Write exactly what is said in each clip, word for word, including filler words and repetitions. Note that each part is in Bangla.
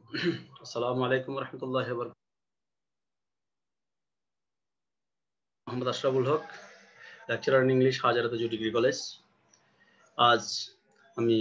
আসসালামু আলাইকুম রহমতুল্লাহি ওয়া বারাকাতুহু। Mohammad Ashraful Haque, lecturer in English, Hazarat degree college. আজ আমি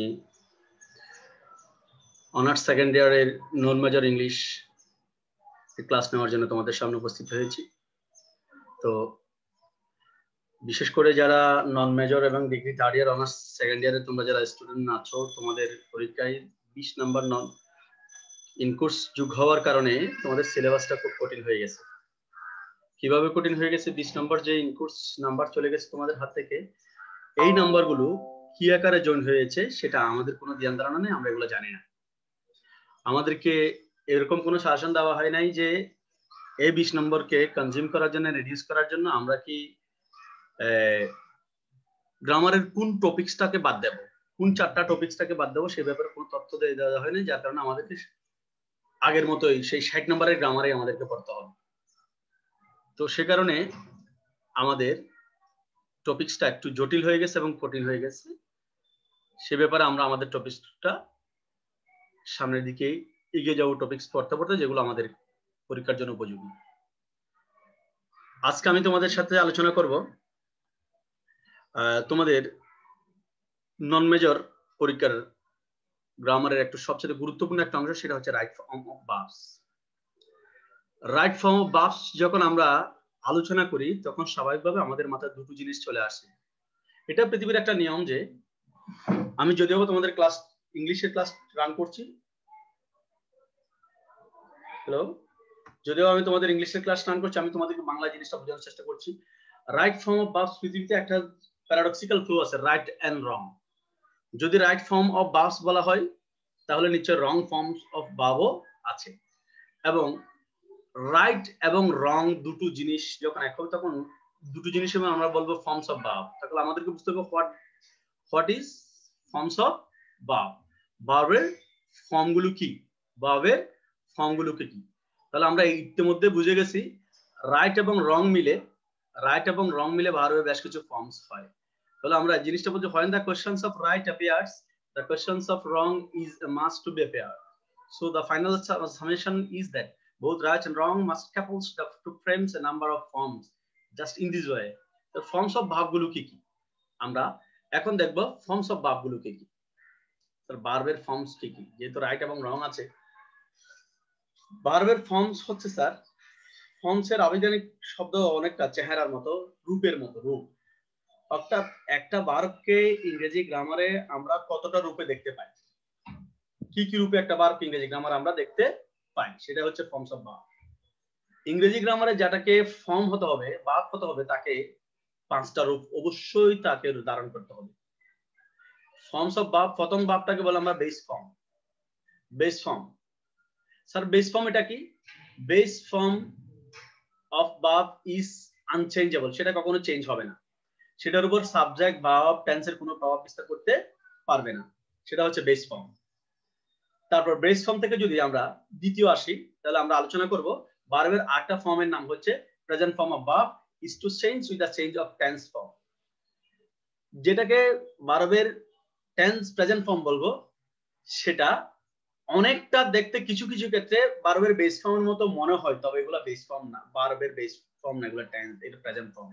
অনার্স সেকেন্ড ইয়ারের নন মেজর ইংলিশ ক্লাস নেওয়ার জন্য তোমাদের সামনে উপস্থিত হয়েছি। তো বিশেষ করে যারা নন মেজর এবং degree third year honours second ইয়ারে তোমরা যারা স্টুডেন্ট আছো, তোমাদের পরীক্ষায় বিশ নাম্বার নন ইনকোর্স যুগ হওয়ার কারণে তোমাদের সিলেবাসটা খুব কঠিন হয়ে গেছে। কিভাবে কঠিন হয়ে গেছে? বিশ নম্বর যে ইনকোর্স নাম্বার চলে গেছে তোমাদের হাত থেকে, এই নাম্বারগুলো কি আকারে জয়েন হয়েছে সেটা আমাদের কোনো জ্ঞান ধারণা নেই, আমরা এগুলো জানি না। আমাদেরকে এরকম কোনো শাসন দেওয়া হয় নাই যে এই বিশ নম্বরকে কনজিউম করার জন্য, রিডিউস করার জন্য আমরা কি গ্রামারের কোন টপিকসটাকে বাদ দেব, কোন চারটা টপিকসটাকে বাদ দেবো, সে ব্যাপারে কোনো তথ্য দেওয়া হয়নি, যার কারণে আমাদেরকে আগের মতোই সেই ষাট নম্বরের গ্রামারে আমাদেরকে পড়তে হবে। তো সে কারণে আমাদের টপিকসটা একটু জটিল হয়ে গেছে এবং কঠিন হয়ে গেছে। সে ব্যাপারে আমরা আমাদের টপিকসটা সামনের দিকে এগিয়ে যাবো, টপিকস পড়তে পড়তে, যেগুলো আমাদের পরীক্ষার জন্য উপযোগী। আজকে আমি তোমাদের সাথে আলোচনা করব তোমাদের নন মেজর পরীক্ষার গ্রামারের একটা সবচেয়ে গুরুত্বপূর্ণ একটা অংশ, সেটা হচ্ছে right form of verbs. Right form of verbs যখন আমরা আলোচনা করি তখন স্বাভাবিকভাবে আমাদের মাথায় দুটো জিনিস চলে আসে। এটা পৃথিবীর একটা নিয়ম যে আমি যদিও তোমাদের ক্লাস ইংলিশের ক্লাস রান করছি, হ্যালো, যদিও আমি তোমাদের ইংলিশের ক্লাস রান করছি, আমি তোমাদেরকে বাংলা জিনিসটা বোঝানোর চেষ্টা করছি। রাইট ফর্ম অফ ভার্বস পৃথিবীতে একটা প্যারাডক্সিক্যাল ফ্লো আছে, রাইট এন্ড রং। যদি রাইট ফর্ম অফ ভার্বস বলা হয় তাহলে নিশ্চয় রং ফর্ম অফ ভার্বও আছে। এবং রাইট এবং রং দুটো জিনিস যখন এক হবে তখন দুটো জিনিস আমরা বলবো ফর্মস অফ ভার্ব। তাহলে আমাদেরকে বুঝতে হবে what what is forms of verb, ভার্বের ফর্মগুলো কি, ভার্বের ফর্মগুলো কি কি। তাহলে আমরা ইতিমধ্যে বুঝে গেছি রাইট এবং রং মিলে রাইট এবং রং মিলে ভার্বের বেশ কিছু ফর্মস হয়। তাহলে আমরা জিনিসটা বলতে হয়, the questions of right appears, the questions of wrong is a must to be appear. So the final summation is that both right and wrong must couples to frames a number of forms just in this way. The forms of verb গুলো কি কি আমরা এখন দেখব, ফর্মস অফ ভার্ব গুলো কি কি। তার ভার্বের ফর্মস কি কি, যেহেতু রাইট এবং রং আছে। ভার্বের ফর্মস হচ্ছে স্যার, ফর্মসের আবিধানিক শব্দ অনেকটা চেহারার মতো, রূপের মতো, রূপ। অর্থাৎ একটা ভার্বকে ইংরেজি গ্রামারে আমরা কতটা রূপে দেখতে পাই, কি কি রূপে একটা ভার্ব ইংরেজি গ্রামারে আমরা দেখতে পাই, সেটা হচ্ছে ফর্মস অফ ভার্ব। ইংরেজি গ্রামারে যেটাকে ফর্ম হতে হবে, ভার্ব হতে হবে, তাকে পাঁচটা রূপ অবশ্যই তাকে ধারণ করতে হবে। ফর্মস অফ ভার্ব, প্রথম ভার্বটাকে বলে আমরা base form. Base form sir, base form এটা কি? Base form of verb is unchangeable, সেটা কখনো চেঞ্জ হবে না, সেটার উপর সাবজেক্ট ভার্ব টেন্সের কোনো প্রভাব বিস্তার করতে পারবে না, সেটা হচ্ছে বেস ফর্ম। তারপর বেস ফর্ম থেকে যদি আমরা দ্বিতীয় আসি, তাহলে আমরা আলোচনা করব ভার্বের আটটা ফর্মের নাম হচ্ছে present form of verb is to change with the change of tense form. যেটাকে ভার্বের টেন্স প্রেজেন্ট ফর্ম বলবো, সেটা অনেকটা দেখতে কিছু কিছু ক্ষেত্রে ভার্বের বেস ফর্মের মতো মনে হয়, তবে এগুলো বেস ফর্ম না, ভার্বের বেস ফর্ম না, এগুলো টেন্স, এটা প্রেজেন্ট ফর্ম।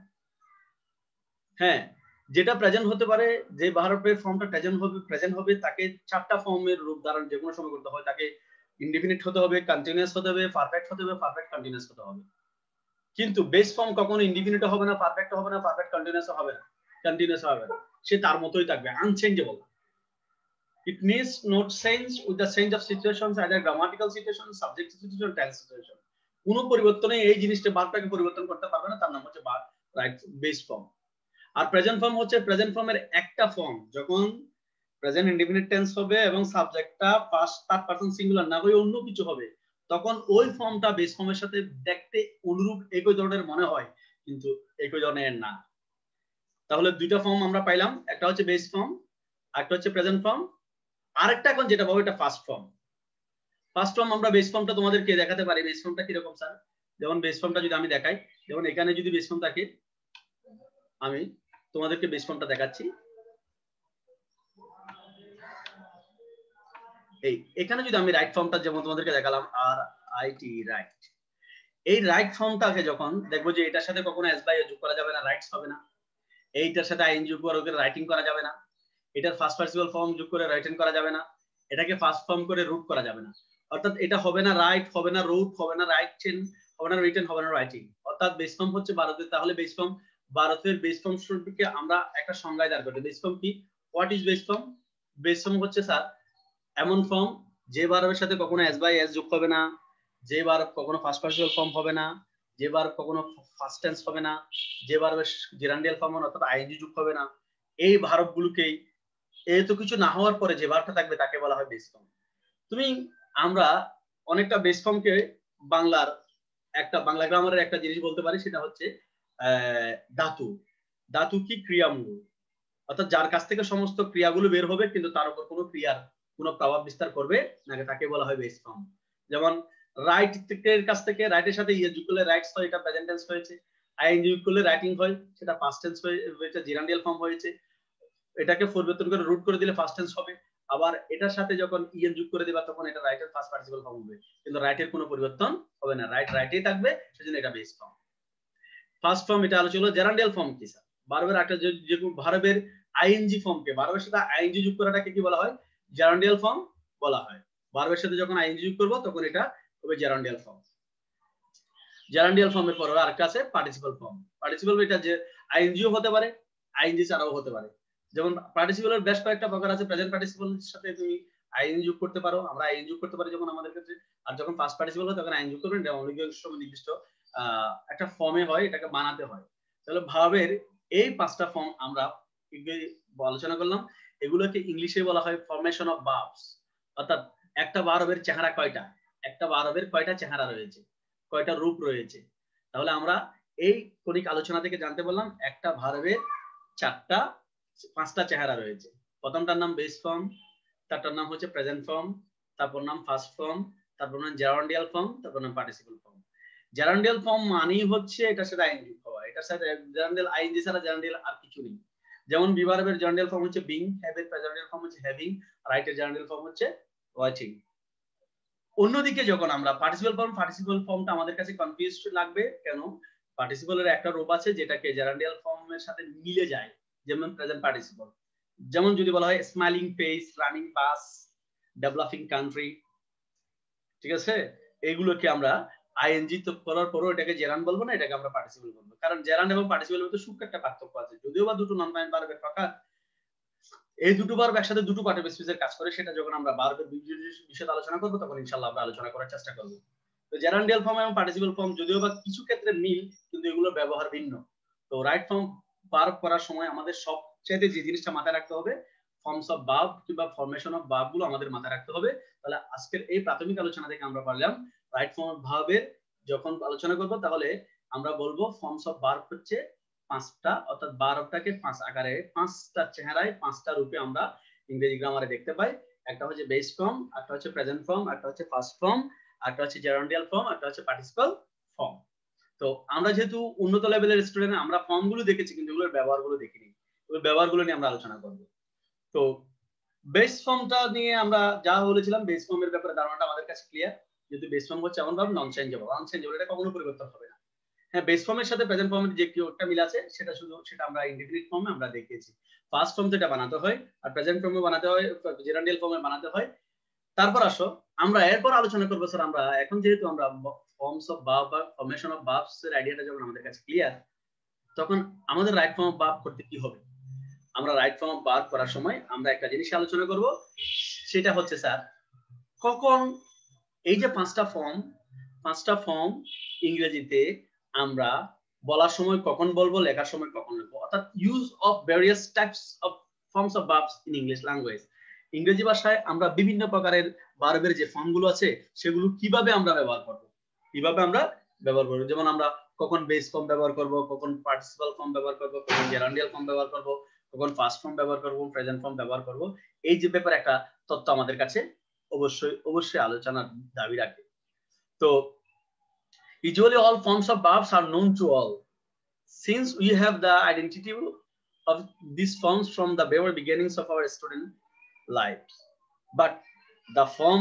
হ্যাঁ, যেটা প্রেজেন্ট হতে পারে, যে ভার্বের ফর্মটা প্রেজেন্ট হবে প্রেজেন্ট হবে তাকে চারটা ফর্মের রূপ ধারণ যে কোনো সময় করতে হয়। তাকে ইনডিফিনিট হতে হবে, কন্টিনিউয়াস হতে হবে, পারফেক্ট হতে হবে, পারফেক্ট কন্টিনিউয়াস হতে হবে। কিন্তু বেস ফর্ম কখনো ইনডিফিনিট হবে না, পারফেক্ট হবে না, পারফেক্ট কন্টিনিউয়াস হবে না, কন্টিনিউয়াস হবে না, সে তার মতোই থাকবে, unchangeable. It needs no change with the change of situations, either grammatical situation, subjective situation, tense situation. কোনো পরিবর্তনে এই জিনিসটা ভার্বটাকে পরিবর্তন করতে পারবে না, তার নাম হচ্ছে ভার্ব রাইট বেস ফর্ম। আর প্রেজেন্ট ফর্ম হচ্ছে প্রেজেন্ট ফর্মের একটা ফর্ম, যখন প্রেজেন্ট ইনডিফিনিট টেন্স হবে এবং সাবজেক্টটা ফার্স্ট থার্ড পারসন সিঙ্গুলার না হয়ে অন্য কিছু হবে, তখন ওই ফর্মটা বেস ফর্মের সাথে দেখতে অনুরূপ একই ধরনের মনে হয়, কিন্তু একই ধরনের না। তাহলে দুইটা ফর্ম আমরা পাইলাম, একটা হচ্ছে বেস ফর্ম, আরেকটা হচ্ছে প্রেজেন্ট ফর্ম, আরেকটা এখন যেটা পাবো এটা ফার্স্ট ফর্ম। ফার্স্ট ফর্ম আমরা বেস ফর্মটা তোমাদেরকে দেখাতে পারি। বেস ফর্মটা কিরকম স্যার? যেমন বেস ফর্মটা যদি আমি দেখাই, যেমন এখানে যদি বেস ফর্ম থাকে, আমি তোমাদেরকে বেস ফর্মটা দেখাচ্ছি। এই এখানে যদি আমি রাইট ফর্মটা যেমন তোমাদেরকে দেখালাম আর আই টি রাইট, এই রাইট ফর্মটাকে যখন দেখবো যে এটার সাথে কখনো এস বাই যোগ করা যাবে না, রাইটস হবে না, এইটার সাথে আইন যোগ করে রাইটিং করা যাবে না, এটার ফার্স্ট পার্টিসিপল ফর্ম যোগ করে রাইটিং করা যাবে না, এটাকে ফার্স্ট ফর্ম করে রুট করা যাবে না, অর্থাৎ এটা হবে না রাইট, হবে না রুট, হবে না রাইটেন, হবে না রিটেন, হবে না রাইটিং। অর্থাৎ বেস ফর্ম হচ্ছে ভারতের, তাহলে বেস ফর্ম ভারতের বেস ফর্ম সম্পর্কে আমরা একটা সংজ্ঞায় দাঁড় করি। বেস ফর্ম কি? What is base form? Base form হচ্ছে স্যার এমন ফর্ম যে ভার্বের সাথে কখনো এস বাই এস যোগ হবে না, যে ভার্ব কখনো ফার্স্ট পার্টিসিপল ফর্ম হবে না, যে ভার্ব কখনো ফার্স্ট টেন্স হবে না, যে ভার্বের জেরান্ডিয়াল ফর্ম অর্থাৎ আইএনজি যোগ হবে না, এই ভার্বগুলোকেই এত কিছু না হওয়ার পরে যে ভার্বটা থাকবে তাকে বলা হয় বেস ফর্ম। তুমি আমরা অনেকটা বেস ফর্মকে বাংলার একটা বাংলা গ্রামারের একটা জিনিস বলতে পারি, সেটা হচ্ছে ধাতু। ধাতু কি? ক্রিয়ামূল, অর্থাৎ যার কাছ থেকে সমস্ত ক্রিয়াগুলো বের হবে কিন্তু তার উপর কোনো ক্রিয়ার কোনো প্রভাব বিস্তার করবে না, তাকে বলা হয় বেস ফর্ম। যেমন রাইট এর কাছ থেকে রাইটের সাথে ইয়ে যোগ করলে রাইটস হয়, এটা প্রেজেন্ট টেন্স হয়েছে, আইএনজি যোগ করলে রাইটিং হয়, সেটা পাস্ট টেন্স হয়েছে, জেরান্ডিয়াল ফর্ম হয়েছে, এটাকে পরিবর্তন করে রুট করে দিলে ফার্স্ট টেন্স হবে, আবার এটার সাথে যখন ইএন যোগ করে দিবা তখন এটা রাইটের ফার্স্ট পার্টিসিপল ফর্ম হবে, কিন্তু রাইটের কোনো পরিবর্তন হবে না, রাইট রাইটেই থাকবে, সেজন্য এটা বেস ফর্ম। ফার্স্ট ফর্ম এটা আলোচনা হলো। জেরান্ডিয়াল ফর্ম কি স্যার? ভার্বের একটা যে ভার্বের আইএনজি ফর্মকে, ভার্বের সাথে আইএনজি যোগ করাটাকে কি বলা হয়? জেরান্ডিয়াল ফর্ম বলা হয়। ভার্বের সাথে যখন আইএনজি যোগ করব তখন এটা হবে জেরান্ডিয়াল ফর্ম। জেরান্ডিয়াল ফর্মের পরে আরেকটা আছে পার্টিসিপল ফর্ম। পার্টিসিপল এটা যে আইএনজিও হতে পারে, আইএনজি ছাড়াও হতে পারে। যেমন পার্টিসিপলের বেশ কয়েকটা প্রকার আছে। প্রেজেন্ট পার্টিসিপলের সাথে তুমি আইএনজি যোগ করতে পারো, আমরা আইএনজি যোগ করতে পারি যখন আমাদের ক্ষেত্রে, আর যখন ফার্স্ট পার্টিসিপল হয় তখন আইএনজি যোগ করবেন, এটা অনেক সময় নির্দিষ্ট একটা ফর্মে হয়, এটাকে বানাতে হয়। তাহলে ভার্বের এই পাঁচটা ফর্ম আমরা আলোচনা করলাম, এগুলোকে ইংলিশে বলা হয় ফরমেশন অফ ভার্বস। অর্থাৎ একটা ভার্বের চেহারা কয়টা, একটা ভার্বের কয়টা চেহারা রয়েছে, কয়টা রূপ রয়েছে। তাহলে আমরা এই কনিক আলোচনা থেকে জানতে পারলাম একটা ভার্বের চারটা পাঁচটা চেহারা রয়েছে। প্রথমটার নাম বেস ফর্ম, তারটার নাম হচ্ছে প্রেজেন্ট ফর্ম, তারপর নাম ফার্স্ট ফর্ম, তারপর নাম জেরান্ডিয়াল ফর্ম, তারপর নাম পার্টিসিপল ফর্ম। জেরান্ডিয়াল ফর্ম মানেই হচ্ছে এটার সাথে আইএনজি হওয়া, এটার সাথে জেরান্ডিয়াল আইএনজি ছাড়া জেরান্ডিয়াল আর কিছু নেই। যেমন বি ভার্বের জেরান্ডিয়াল ফর্ম হচ্ছে বিং, হ্যাভ এর জেরান্ডিয়াল ফর্ম হচ্ছে হ্যাভিং, রাইটের জেরান্ডিয়াল ফর্ম হচ্ছে ওয়াচিং। অন্যদিকে যখন আমরা পার্টিসিপল ফর্ম, পার্টিসিপল ফর্মটা আমাদের কাছে কনফিউজড লাগবে কেন? পার্টিসিপলের একটা রূপ আছে যেটাকে জেরান্ডিয়াল ফর্মের সাথে মিলে যায়, যেমন প্রেজেন্ট পার্টিসিপল। যেমন যদি বলা হয় smiling face, running bus, developing country, ঠিক আছে, এইগুলোকে আমরা আইএনজি তো করার পরও এটাকে জেরান বলবো না, এটাকে আমরা পার্টিসিপল বলবো। কারণ জেরান এবং পার্টিসিপলের মধ্যে সূক্ষ্ম একটা পার্থক্য আছে, যদিও বা দুটো নন ভার্ব ভার্বের প্রকার, এই দুটো ভার্ব একসাথে দুটো পার্টিসিপল স্পিচের কাজ করে, সেটা যখন আমরা ভার্বের বিষয়ে আলোচনা করব তখন ইনশাআল্লাহ আমরা আলোচনা করার চেষ্টা করব। তো জেরান্ডিয়াল ফর্ম এবং পার্টিসিপল ফর্ম যদিও বা কিছু ক্ষেত্রে মিল, কিন্তু এগুলোর ব্যবহার ভিন্ন। তো রাইট ফর্ম ভার্ব করার সময় আমাদের সবচেয়ে যে জিনিসটা মাথায় রাখতে হবে, ফর্মস অফ ভার্ব কিংবা ফরমেশন অফ ভার্ব গুলো আমাদের মাথায় রাখতে হবে। তাহলে আজকের এই প্রাথমিক আলোচনা থেকে আমরা পারলাম রাইট ফর্ম অফ ভার্বের যখন আলোচনা করব তাহলে আমরা বলবো ফর্মস অফ ভার্ব হচ্ছে পাঁচটা, অর্থাৎ ভার্বটাকে পাঁচ আকারে, পাঁচটা চেহারায়, পাঁচটা রূপে আমরা ইংরেজি গ্রামারে দেখতে পাই। একটা হচ্ছে বেস ফর্ম, একটা হচ্ছে প্রেজেন্ট ফর্ম, একটা হচ্ছে ফার্স্ট ফর্ম, একটা হচ্ছে জেরান্ডিয়াল ফর্ম, একটা হচ্ছে পার্টিসিপল ফর্ম। তো আমরা যেহেতু উন্নত লেভেলের স্টুডেন্ট, আমরা ফর্মগুলো দেখেছি কিন্তু এগুলোর ব্যবহারগুলো দেখিনি, ওই ব্যবহারগুলো নিয়ে আমরা আলোচনা করব। তো বেস ফর্মটা নিয়ে আমরা যা বলেছিলাম, বেস ফর্মের ব্যাপারে ধারণাটা আমাদের কাছে ক্লিয়ার। যেহেতু বেস ফর্ম হচ্ছে এমন ভাব নন চেঞ্জেবল, নন চেঞ্জেবল, এটা কখনো পরিবর্তন হবে না। হ্যাঁ, বেস ফর্মের সাথে প্রেজেন্ট ফর্মের যে কি একটা মিল আছে, সেটা শুধু সেটা আমরা ইনডিফিনিট ফর্মে আমরা দেখিয়েছি। ফার্স্ট ফর্ম তো এটা বানাতে হয়, আর প্রেজেন্ট ফর্মে বানাতে হয়, জেরান্ডিয়াল ফর্মে বানাতে হয়। তারপর আসো আমরা এরপর আলোচনা করবো স্যার, আমরা এখন যেহেতু আমরা ফর্মস অফ ভার্ব বা ফরমেশন অফ ভার্বস এর আইডিয়াটা যখন আমাদের কাছে ক্লিয়ার, তখন আমাদের রাইট ফর্ম অফ ভার্ব করতে কি হবে। আমরা রাইট ফর্ম অফ ভার্ব করার সময় আমরা একটা জিনিস আলোচনা করব, সেটা হচ্ছে স্যার কখন এই যে পাঁচটা ফর্ম, পাঁচটা ফর্ম ইংরেজিতে আমরা বলার সময় কখন বলবো, লেখার সময় কখন লিখবো, অর্থাৎ use of various types of forms of verbs in English language. ইংরেজি ভাষায় আমরা বিভিন্ন প্রকারের ভার্বের যে ফর্মগুলো আছে সেগুলো কিভাবে আমরা ব্যবহার করব, কিভাবে আমরা ব্যবহার করব। যেমন আমরা কখন বেস ফর্ম ব্যবহার করব, কখন পার্টিসিপল ফর্ম ব্যবহার করব, কখন জেরান্ডিয়াল ফর্ম ব্যবহার করব, কখন ফার্স্ট ফর্ম ব্যবহার করব, প্রেজেন্ট ফর্ম ব্যবহার করব, এই যে ব্যাপারে একটা তথ্য আমাদের কাছে অবশ্যই অবশ্যই আলোচনার দাবি রাখে। তো usually all forms of verbs are known to all, since we have the identity of these forms from the very beginnings of our student lives. But the form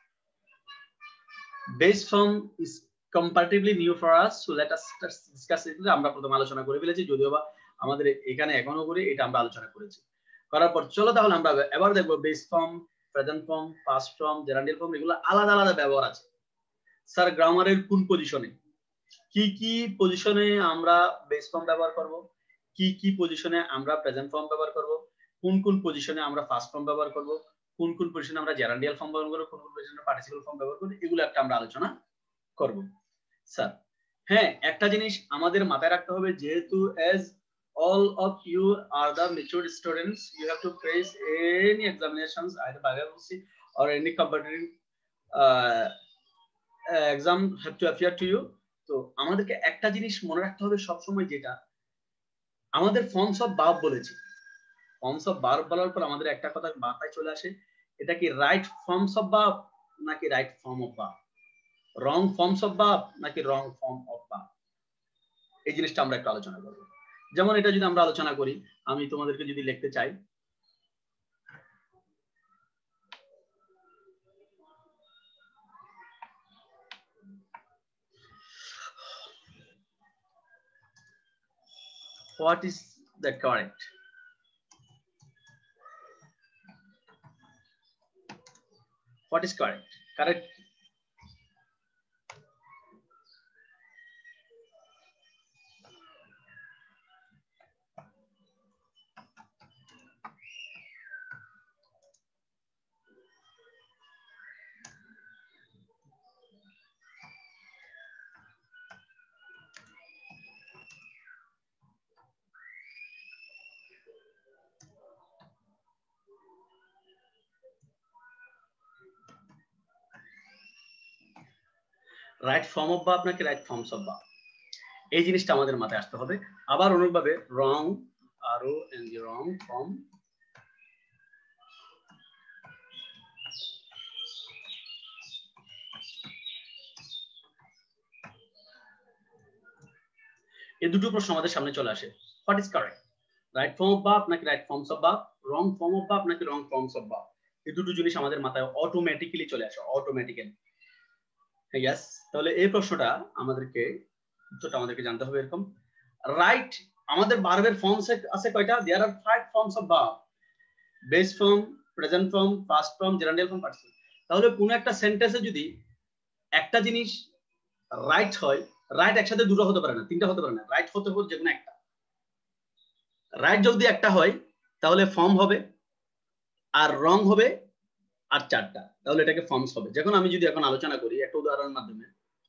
base form is comparatively new for us, so let us discuss it. আমরা প্রথমে আলোচনা করে ফেলেছি, যদিও বা আমাদের এখানে এখনো করে এটা আমরা আলোচনা করেছি। করার পর চলো তাহলে আমরা এবার দেখবো base form, present form, past form, gerundial form, এগুলো আলাদা আলাদা ব্যবহার আছে। স্যার গ্রামারের কোন পজিশনে কি কি পজিশনে আমরা বেস ফর্ম ব্যবহার করব, কি কি পজিশনে আমরা প্রেজেন্ট ফর্ম ব্যবহার করব, কোন কোন পজিশনে আমরা ফার্স্ট ফর্ম ব্যবহার করব, কোন কোন পজিশনে আমরা জেরান্ডিয়াল ফর্ম ব্যবহার করব, কোন কোন পজিশনে পার্টিসিপল ফর্ম ব্যবহার করব, এগুলো একটা আমরা আলোচনা করব। স্যার হ্যাঁ, একটা জিনিস আমাদের মাথায় রাখতে হবে, যেহেতু as all of you are the mature students, you have to face any examinations, either biology or any competitive uh, exam have to appear to you. তো আমাদেরকে একটা জিনিস মনে রাখতে হবে সবসময়, যেটা আমাদের ফর্মস অফ ভার্ব বলেছি, ফর্মস অফ ভার্ব বলার পর আমাদের একটা কথা মাথায় চলে আসে, এটা কি রাইট ফর্মস অফ ভার্ব নাকি right form of verb, wrong forms of verb নাকি রং ফর্ম অফ ভার্ব, এই জিনিসটা আমরা একটু আলোচনা করব। যেমন এটা যদি আমরা আলোচনা করি, আমি তোমাদেরকে যদি লিখতে চাই what is the correct, what is correct, correct right form of verb নাকি রাইট ফর্মস অফ ভার্ব, এই জিনিসটা আমাদের মাথায় আসতে হবে। আবার অনুরূপভাবে রং, আর ও এন জি, রং ফর্ম এই দুটো প্রশ্ন আমাদের সামনে চলে আসে। What is correct, right form of verb নাকি right forms of verb, wrong form of verb নাকি রং ফর্মস অফ ভার্ব, এই দুটো জিনিস আমাদের মাথায় অটোমেটিক্যালি চলে আসে, অটোমেটিক্যালি। ইয়েস, তাহলে এই প্রশ্নটা আমাদেরকে উত্তরটা আমাদেরকে জানতে হবে এরকম। রাইট, আমাদের ভার্বের ফর্মস আছে কয়টা? There are five forms of verb, base form, present form, past form, gerundial form, participle. তাহলে কোন একটা সেন্টেন্সে যদি একটা জিনিস রাইট হয়, রাইট একসাথে দুটো হতে পারে না, তিনটা হতে পারে না, রাইট হতে হবে যে কোনো একটা। রাইট যদি একটা হয় তাহলে ফর্ম হবে, আর রং হবে আর চারটা, তাহলে এটাকে ফর্মস হবে। যখন আমি যদি এখন আলোচনা করি একটা উদাহরণের মাধ্যমে,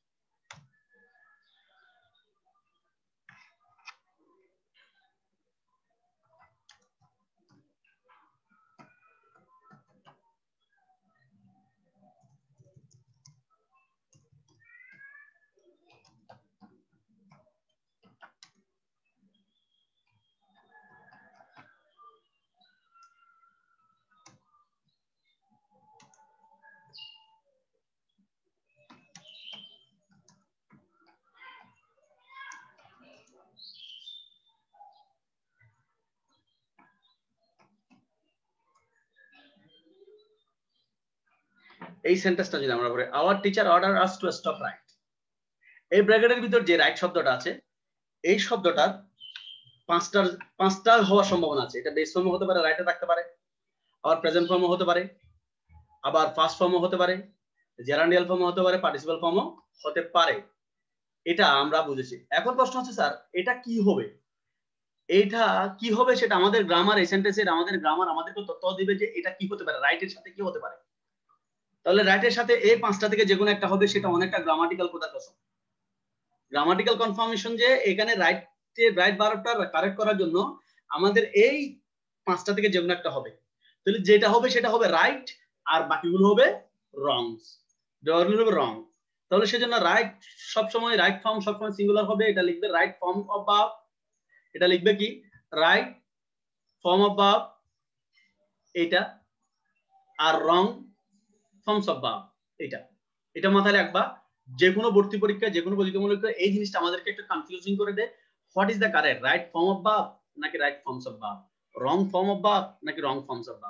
এই সেন্টেন্সটা যদি আমরা পড়ি, our teacher order us to stop write, এই ব্র্যাকেটের ভিতর যে রাইট শব্দটা আছে, এই শব্দটার পাঁচটা পাঁচটা হওয়ার সম্ভাবনা আছে। এটা বেস ফর্মও হতে পারে, রাইটে থাকতে পারে, আবার প্রেজেন্ট ফর্মও হতে পারে, আবার ফার্স্ট ফর্মও হতে পারে, জেরান্ডিয়াল ফর্মও হতে পারে, পার্টিসিপল ফর্মও হতে পারে। এটা আমরা বুঝেছি। এখন প্রশ্ন হচ্ছে স্যার এটা কি হবে, এটা কি হবে সেটা আমাদের গ্রামার, এই সেন্টেন্সের আমাদের গ্রামার আমাদেরকে তথ্য দিবে যে এটা কি হতে পারে, রাইটের সাথে কি হতে পারে। তাহলে রাইটের সাথে এই পাঁচটা থেকে যে কোনো একটা হবে, সেটা অনেকটা গ্রামাটিক্যাল কথা কসম, গ্রামাটিক্যাল কনফার্মেশন যে এখানে রাইট রাইট ভার্বটা কারেক্ট করার জন্য আমাদের এই পাঁচটা থেকে যে কোনো একটা হবে। তাহলে যেটা হবে সেটা হবে রাইট, আর বাকিগুলো হবে রংস, দেওয়াগুলো হবে রং। তাহলে সেজন্য রাইট সবসময় রাইট ফর্ম সবসময় সিঙ্গুলার হবে, এটা লিখবে রাইট ফর্ম অফ ভার্ব, এটা লিখবে কি রাইট ফর্ম অফ ভার্ব এইটা, আর রং ফর্মস অফ ভার্ব এটা। এটা মাথায় রাখবা, যে কোনো ভর্তি পরীক্ষা, যে কোনো পরীক্ষামূলক এই জিনিসটা আমাদেরকে একটু কনফিউজিং করে দেয়। What is the correct, right form of verb নাকি right forms of verb, wrong form of verb নাকি রং ফর্মস অফ ভার্ব।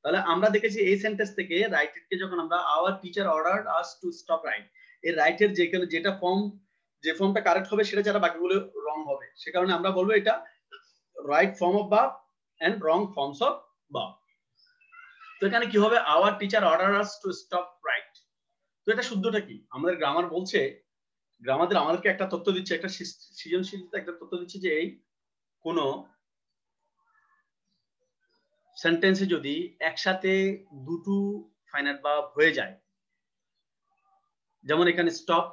তাহলে আমরা দেখেছি এই সেন্টেন্স থেকে রাইটেড কে যখন আমরা our teacher ordered us to stop write, এই রাইটের যেখানে যেটা ফর্ম যে ফর্মটা কারেক্ট হবে সেটা ছাড়া বাকিগুলো রং হবে, সে কারণে আমরা বলবো এটা right form of verb and wrong forms of verb. তো এখানে কি হবে, our teacher order us to stop write. তো এটা শুদ্ধটা কি, আমাদের গ্রামার বলছে, গ্রামার আমাদেরকে একটা তথ্য দিচ্ছে, একটা সৃজনশীলতা একটা তথ্য দিচ্ছে যে এই কোন সেন্টেন্সে যদি একসাথে দুটো ফাইনাইট ভার্ব হয়ে যায়, যেমন এখানে স্টপ,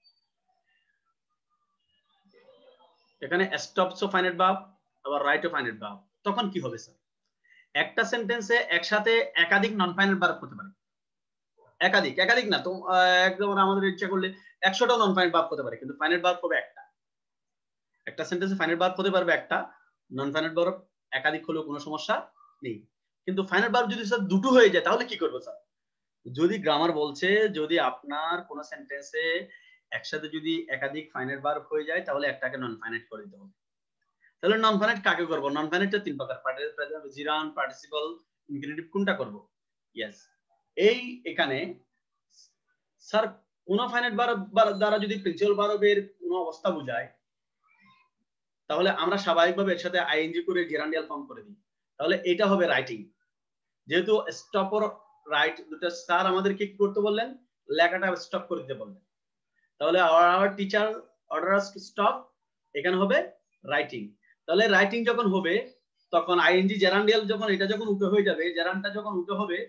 এখানে স্টপস ও ফাইনাইট ভার্ব, আবার রাইট ও ফাইনাইট ভার্ব, তখন কি হবে স্যার? একটা সেন্টেন্সে একসাথে একাধিক নন ফাইনাইট ভার্ব হতে পারে, একাধিক একাধিক না তো একদম আমাদের ইচ্ছা করলে একশোটা নন ফাইনাইট ভার্ব হতে পারে, কিন্তু ফাইনাইট ভার্ব হবে একটা। একটা সেন্টেন্সে ফাইনাইট ভার্ব হতে পারবে একটা, নন ফাইনাইট ভার্ব একাধিক হলেও কোনো সমস্যা নেই। কিন্তু ফাইনাইট ভার্ব যদি স্যার দুটো হয়ে যায় তাহলে কি করবো স্যার? যদি গ্রামার বলছে যদি আপনার কোন সেন্টেন্সে একসাথে যদি একাধিক ফাইনাইট ভার্ব হয়ে যায় তাহলে একটাকে নন ফাইনাইট করে দিতে হবে। তাহলে নন ফাইনাইট কাকে করব? নন ফাইনাইটটা তিন প্রকার, প্রেজেন্ট, জিরান, পার্টিসিপল, ইনফিনিটিভ, কোনটা করব? ইয়েস, এই এখানে স্যার কোন ফাইনাইট ভার্ব দ্বারা যদি প্রিন্সিপাল ভার্বের কোন অবস্থা বোঝায় তাহলে আমরা স্বাভাবিকভাবে এর সাথে আইএনজি করে জেরান্ডিয়াল ফর্ম করে দিই, তাহলে এটা হবে রাইটিং। যেহেতু স্টপ অর রাইট দুটো স্যার আমাদেরকে কি করতে বললেন, লেখাটা স্টপ করে দিতে বললেন, তাহলে our teacher order us to stop, এখানে হবে রাইটিং। তাহলে রাইটিং যখন হবে তখন আইএনজি জেরান্ডিয়াল যখন এটা যখন উল্টো হয়ে যাবে, জেরান্ডটা যখন উল্টো হবে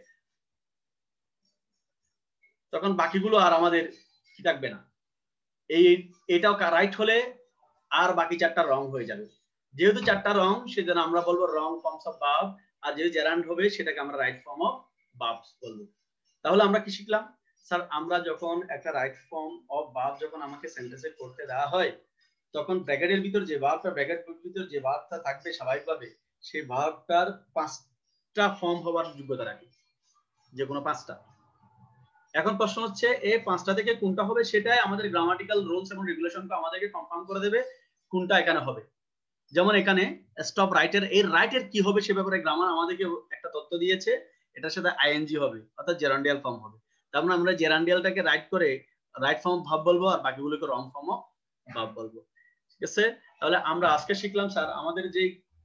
তখন বাকিগুলো আর আমাদের কি থাকবে না, এই এটাও রাইট হলে আর বাকি চারটা রং হয়ে যাবে। যেহেতু চারটা রং সেজন্য আমরা বলবো রং ফর্মস অফ ভার্ব, আর যেহেতু জেরান্ড হবে সেটাকে আমরা রাইট ফর্ম অফ ভার্বস বলবো। তাহলে আমরা কি শিখলাম স্যার? আমরা যখন একটা রাইট ফর্ম অফ ভার্ব যখন আমাকে সেন্টেন্সে করতে দেওয়া হয় তখন ব্র্যাকেটের ভিতর যে ভার্বটা ব্র্যাকেটের ভিতর যে ভার্বটা থাকবে স্বাভাবিকভাবে সেই ভার্বটার পাঁচটা ফর্ম হওয়ার যোগ্যতা রাখে, যে কোনো পাঁচটা। এখন প্রশ্ন হচ্ছে এই পাঁচটা থেকে কোনটা হবে, সেটাই আমাদের গ্রামাটিক্যাল রুলস এবং রেগুলেশনকে আমাদেরকে কনফার্ম করে দেবে কোনটা এখানে হবে। যেমন এখানে স্টপ রাইটের, এই রাইটের কি হবে সে ব্যাপারে গ্রামার আমাদেরকে একটা তথ্য দিয়েছে, এটার সাথে আইএনজি হবে অর্থাৎ জেরান্ডিয়াল ফর্ম হবে। তার মানে আমরা জেরান্ডিয়ালটাকে রাইট করে রাইট ফর্ম ভাব বলবো আর বাকিগুলোকে রং ফর্ম অফ ভাব বলবো। ঠিক আছে, তাহলে আমরা আজকে শিখলাম স্যার আমাদের যে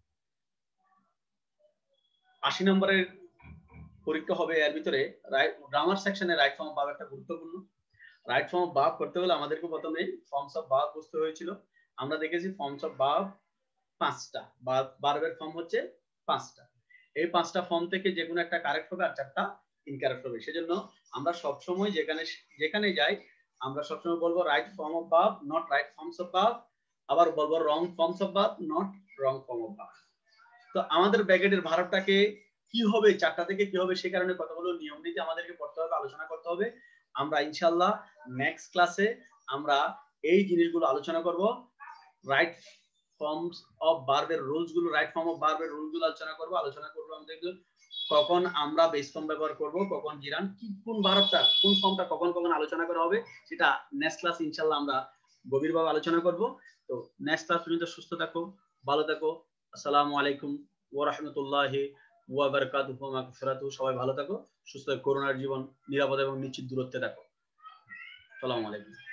আশি নম্বরের পরীক্ষা হবে এর ভিতরে গ্রামার সেকশনে রাইট ফর্ম অফ ভাব একটা গুরুত্বপূর্ণ। রাইট ফর্ম অফ ভাব করতে হলে আমাদেরকে প্রথমে ফর্মস অফ ভাব বুঝতে হয়েছিল। আমরা দেখেছি ফর্মস অফ ভাব পাঁচটা, ভার্বের ফর্ম হচ্ছে পাঁচটা। এই পাঁচটা ফর্ম থেকে যে কোনো একটা কারেক্ট হবে আর চারটা ইনকারেক্ট হবে। সেজন্য আমরা সব সময় যেখানে যেখানে যাই আমরা সবসময় বলবো right form of verb, not right forms of verb, আবার বলবো wrong forms of verb, not wrong form of verb. তো আমাদের ব্র্যাকেটের ভার্বটাকে কি হবে, চারটা থেকে কি হবে, সে কারণে কতগুলো নিয়ম নীতি আমাদেরকে পড়তে হবে, আলোচনা করতে হবে। আমরা ইনশাআল্লাহ নেক্সট ক্লাসে আমরা এই জিনিসগুলো আলোচনা করব। রাইট ফর্মস অফ ভার্বের রুলস গুলো, রাইট ফর্ম অফ ভার্বের রুলস গুলো আলোচনা করব আলোচনা করব আমাদের কখন আমরা বেস ফর্ম ব্যবহার করব, কখন জিরান, কি কোন ভার্বটা কোন ফর্মটা কখন কখন আলোচনা করা হবে, সেটা নেক্সট ক্লাস ইনশাআল্লাহ আমরা গভীরভাবে আলোচনা করব। তো নেক্সট ক্লাস পর্যন্ত সুস্থ থাকো, ভালো থাকো। আসসালামু আলাইকুম ওয়া রাহমাতুল্লাহি ওয়া বারাকাতুহু ওয়া মাগফিরাতুহু। সবাই ভালো থাকো, সুস্থ থাকো, করোনার জীবন নিরাপদ এবং নিশ্চিত দূরত্বে থাকো। আসসালামু আলাইকুম।